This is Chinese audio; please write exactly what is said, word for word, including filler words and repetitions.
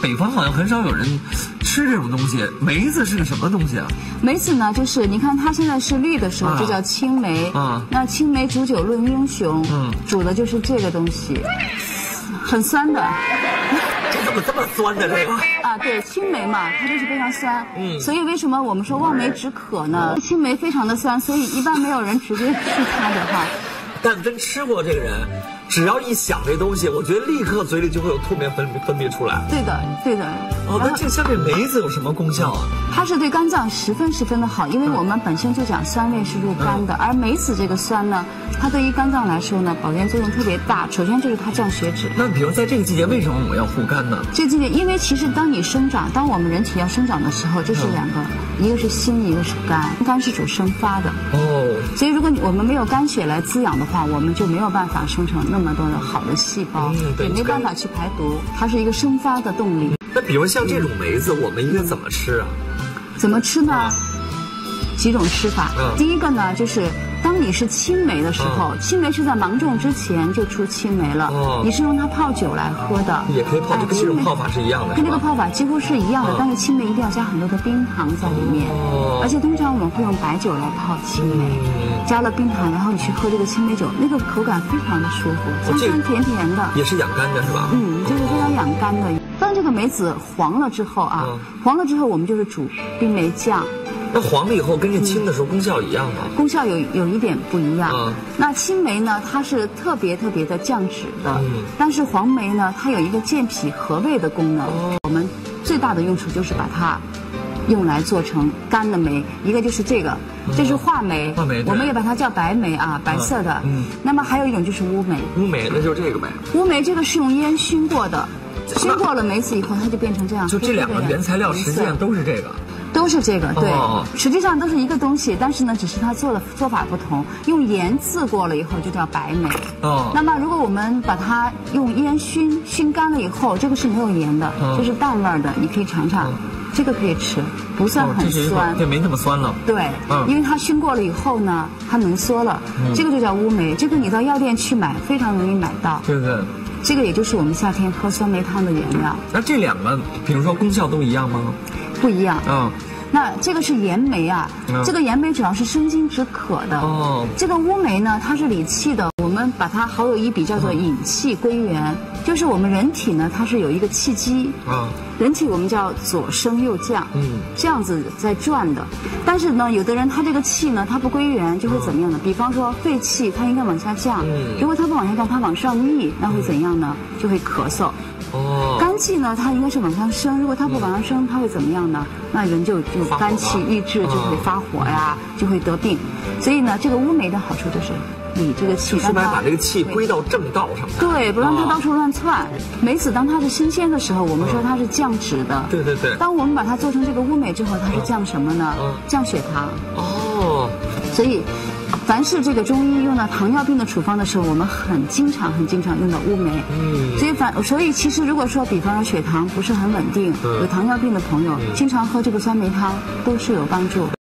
北方好像很少有人吃这种东西。梅子是个什么东西啊？ 梅子呢，就是你看它现在是绿的时候，就叫青梅。啊，那青梅煮酒论英雄，嗯，煮的就是这个东西，很酸的。 这怎么这么酸的这个？ 啊，对，青梅嘛，它就是非常酸。嗯，所以为什么我们说望梅止渴呢？青梅非常的酸，所以一般没有人直接吃它的哈。 但真吃过这个人，只要一想这东西，我觉得立刻嘴里就会有唾沫分分泌出来。 对的，对的。 哦，那这像这梅子有什么功效啊？ 它是对肝脏十分十分的好，因为我们本身就讲酸味是入肝的，嗯、而梅子这个酸呢，它对于肝脏来说呢，保健作用特别大。首先就是它降血脂。 那比如在这个季节，为什么我们要护肝呢？ 这个季节，因为其实当你生长，当我们人体要生长的时候，这是两个，嗯、一个是心，一个是肝。肝是主生发的。哦。所以如果我们没有肝血来滋养的话，我们就没有办法生成那么多的好的细胞，嗯、也没办法去排毒。它是一个生发的动力。 那比如像这种梅子，我们应该怎么吃啊？ 怎么吃呢？几种吃法。嗯、第一个呢，就是当你是青梅的时候，嗯、青梅是在芒种之前就出青梅了。哦、你是用它泡酒来喝的， 也可以泡，就跟这种泡法是一样的。 跟这个泡法几乎是一样的，嗯、但是青梅一定要加很多的冰糖在里面。哦、而且通常我们会用白酒来泡青梅，嗯、加了冰糖，然后你去喝这个青梅酒，那个口感非常的舒服，酸酸甜甜的， 也是养肝的是吧？ 嗯，这是非常养肝的。当这个梅子黄了之后啊，嗯、黄了之后我们就是煮冰梅酱。 那黄了以后跟这青的时候功效一样吗？ 功效有有一点不一样。嗯、那青梅呢，它是特别特别的降脂的，嗯、但是黄梅呢，它有一个健脾和胃的功能。哦、我们最大的用处就是把它用来做成干的梅，一个就是这个，嗯、这是话梅， 话梅我们也把它叫白梅啊，白色的。嗯。那么还有一种就是乌梅。 乌梅那就是这个呗。 乌梅这个是用烟熏过的，熏过了梅子以后，它就变成这样。 就这两个原材料实际上都是这个。 都是这个，对， 哦、 实际上都是一个东西，但是呢，只是它做的做法不同。用盐渍过了以后就叫白梅。哦。那么如果我们把它用烟熏熏干了以后，这个是没有盐的，哦、就是淡味的，你可以尝尝，哦、这个可以吃，不算很酸， 对、哦，没那么酸了。 对，嗯、因为它熏过了以后呢，它浓缩了，嗯、这个就叫乌梅。这个你到药店去买，非常容易买到。 对对。 这个也就是我们夏天喝酸梅汤的原料。 那这两个，比如说功效都一样吗？ 不一样。 嗯。 那这个是盐梅啊，嗯、这个盐梅主要是生津止渴的。哦。这个乌梅呢，它是理气的，我们把它好有一笔叫做引气归元，嗯、就是我们人体呢，它是有一个气机。啊。人体我们叫左升右降，嗯，这样子在转的。但是呢，有的人他这个气呢，它不归元，就会怎么样呢？嗯、比方说肺气，它应该往下降。嗯。如果它不往下降，它往上逆，那会怎样呢？就会咳嗽。哦。肝气呢，它应该是往上升，如果它不往上升，它会怎么样呢？那人就就肝气郁滞，就会发火呀，嗯、就会得病。所以呢，这个乌梅的好处就是你这个气， 是把把这个气归到正道上。 对，不让它到处乱窜。梅子当它是新鲜的时候，我们说它是降脂的。 对对对。 当我们把它做成这个乌梅之后，它是降什么呢？降血糖。哦。所以，凡是这个中医用到糖尿病的处方的时候，我们很经常很经常用到乌梅。嗯。所以反所以其实如果说比方说血糖不是很稳定，有糖尿病的朋友，经常喝这个酸梅汤都是有帮助。